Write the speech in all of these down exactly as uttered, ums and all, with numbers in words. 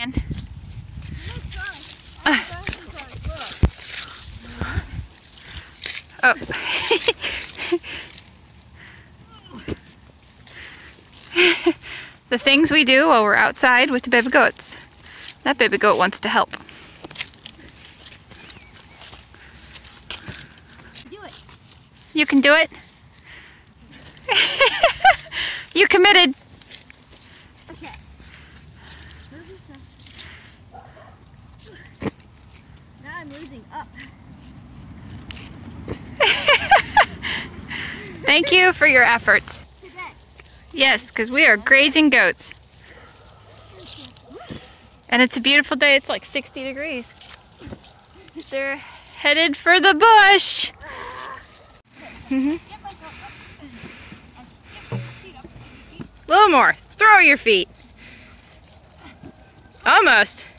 again. Uh. Oh. The things we do while we're outside with the baby goats. That baby goat wants to help. Do it. You can do it? You committed. Okay. Now I'm losing up. Thank you for your efforts. Yes, because we are grazing goats. And it's a beautiful day. It's like sixty degrees. They're headed for the bush. Mm-hmm. A little more. Throw your feet. Almost.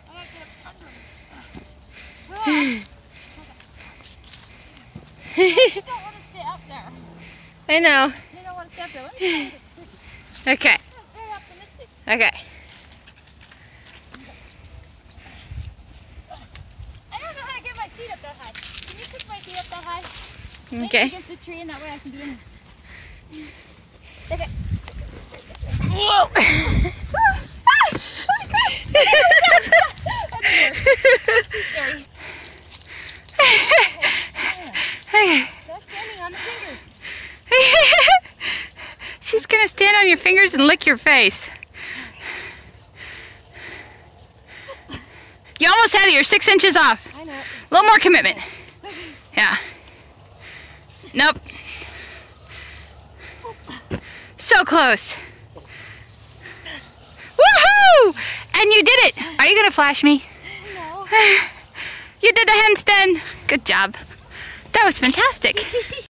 I know. Okay. Okay. I don't know how to get my feet up that high. Can you push my feet up that high? Okay. Against the tree, and that way I can be in. Okay. Whoa! Scary. Okay. That's standing on the fingers. She's gonna stand on your fingers and lick your face. You almost had it. You're six inches off. I know. A little more commitment. Yeah. Nope. So close. Woohoo! And you did it. Are you gonna flash me? No. You did the handstand. Good job. That was fantastic.